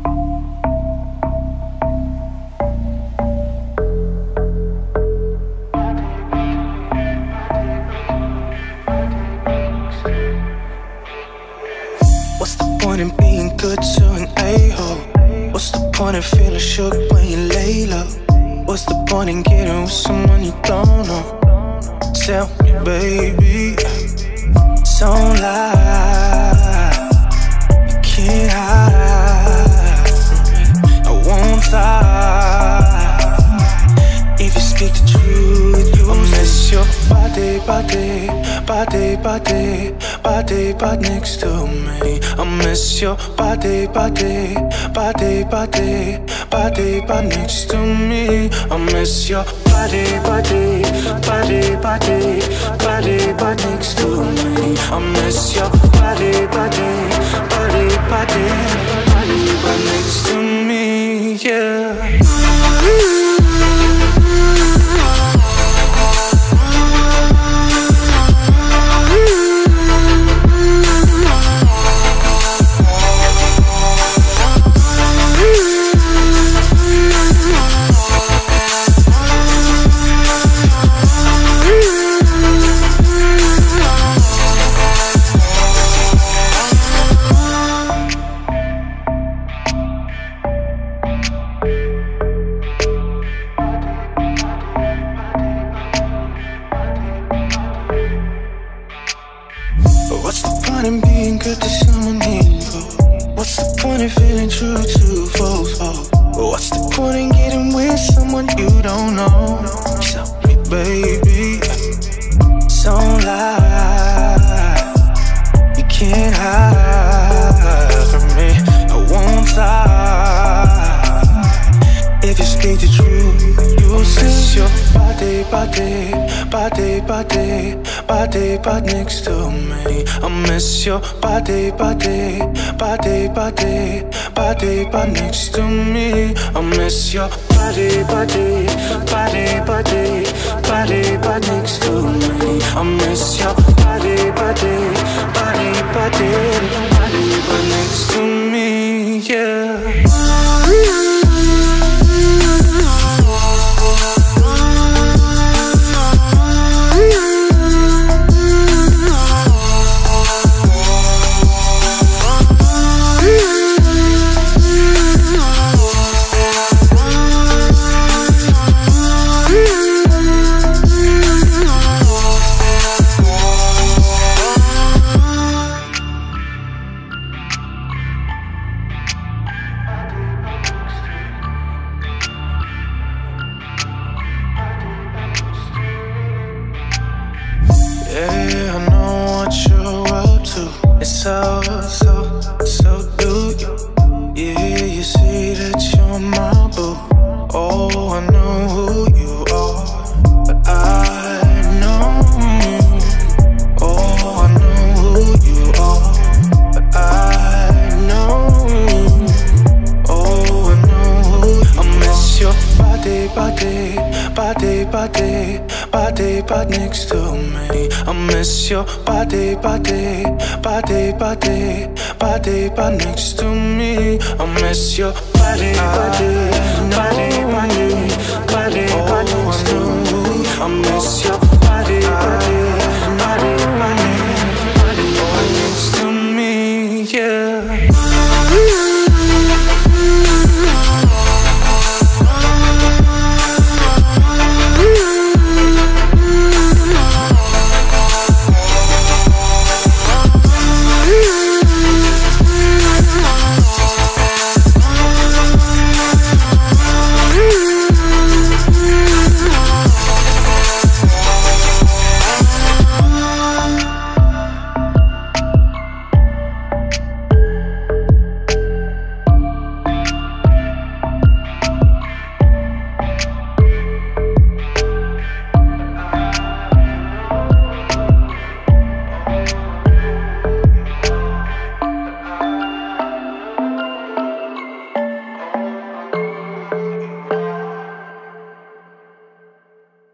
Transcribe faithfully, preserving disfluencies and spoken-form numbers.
What's the point in being good to an a-hole? What's the point in feeling shook when you lay low? What's the point in getting with someone you don't know? Tell me, baby, don't lie. You can't hide from me. I won't lie. If you speak the truth, you'll miss your body, body, body, body, body, body next to me. I miss your body, body, body, body, body, body next to me. I miss your body, body, body, body, body, body next to me. I miss your body, body, body, body, body, body next to me. Yeah. What's the point in being good to someone evil? What's the point in feeling true to folks? Oh, what's the point in getting with someone you don't know? Tell me, baby, don't lie. You can't hide from me. I won't lie. If you speak the truth, you'll see your body, body, body, body, body, body next to me. I miss your body, body, body, body, body, body next to me. I miss your body, body, body, body, body, body next to me. I miss your body, body, body, body, body, body next to me. Yeah. Yeah, I know what you're up to. It's so, so, so do you. Yeah, you say that you're my boo. Oh, I know who you are. But I know. Oh, I know who you are. But I know. Oh, I know who. I miss your body, body, body, body, body, body next to me. I miss your body, body, body, body, body, body next to me. I miss your body, body, body.